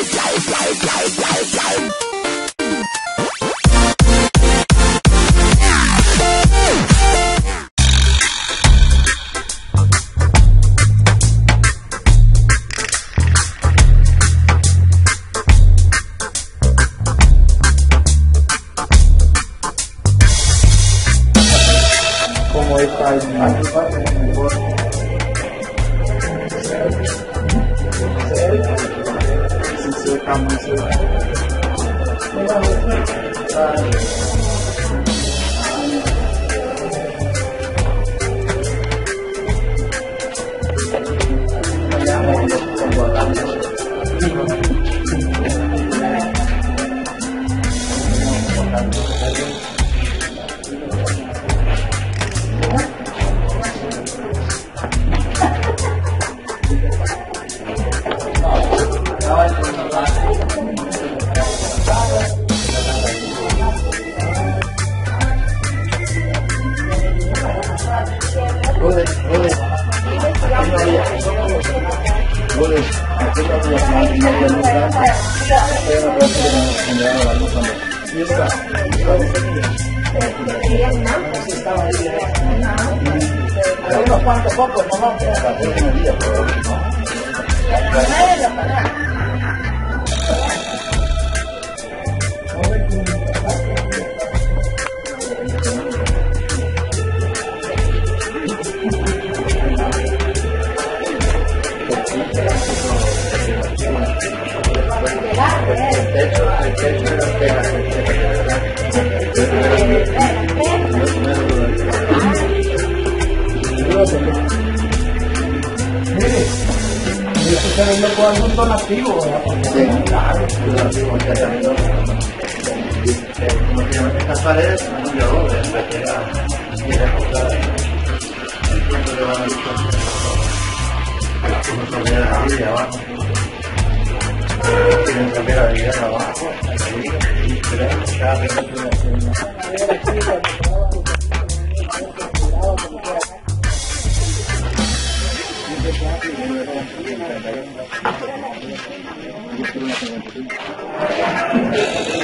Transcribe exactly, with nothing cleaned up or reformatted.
Como esta es mejor. Si seca muy seca. Boleh, boleh. Boleh. Bisa. Hay unos cuantos pocos, mamá. El techo, el techo de las tejas, mire, y esto se vende con algún donativo, ¿verdad? Claro, donativo, como que estas paredes son un yodo, de la quiere comprar el punto de van a buscar como son de arriba y abajo. Tienen cambiar la vida abajo, arriba, y cada vez que